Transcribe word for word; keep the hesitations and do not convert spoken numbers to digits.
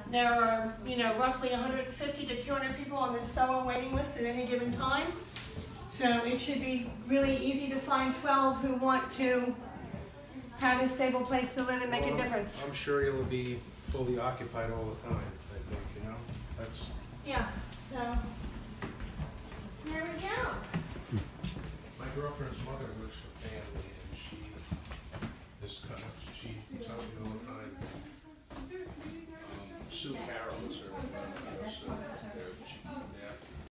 there are, you know, roughly one hundred fifty to two hundred people on this fellow waiting list at any given time. So it should be really easy to find twelve who want to have a stable place to live and make Well, a difference. I'm sure you'll be fully occupied all the time, I think, you know? That's, Yeah, so there we go. my girlfriend's mother works for family, and she is kind of, she tells me all the time, um, Sue Carroll is her, uh, so they're, she, they